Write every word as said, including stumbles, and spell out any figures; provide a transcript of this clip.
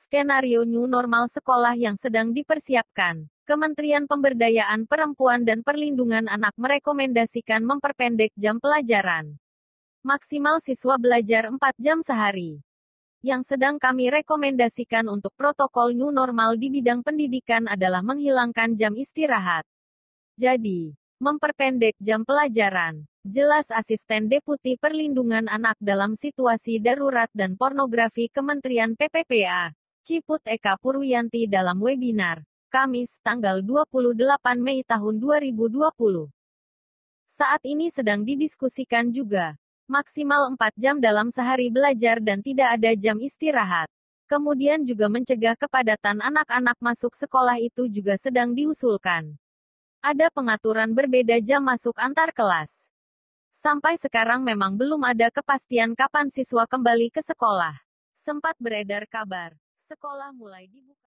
Skenario new normal sekolah yang sedang dipersiapkan. Kementerian Pemberdayaan Perempuan dan Perlindungan Anak merekomendasikan memperpendek jam pelajaran. Maksimal siswa belajar empat jam sehari. Yang sedang kami rekomendasikan untuk protokol new normal di bidang pendidikan adalah menghilangkan jam istirahat. Jadi, memperpendek jam pelajaran. Jelas Asisten Deputi Perlindungan Anak dalam Situasi Darurat dan Pornografi Kementerian P P P A, Ciput Eka Purwiyanti dalam webinar, Kamis, tanggal dua puluh delapan Mei tahun dua ribu dua puluh. Saat ini sedang didiskusikan juga, maksimal empat jam dalam sehari belajar dan tidak ada jam istirahat. Kemudian juga mencegah kepadatan anak-anak masuk sekolah itu juga sedang diusulkan. Ada pengaturan berbeda jam masuk antar kelas. Sampai sekarang memang belum ada kepastian kapan siswa kembali ke sekolah. Sempat beredar kabar, sekolah mulai dibuka.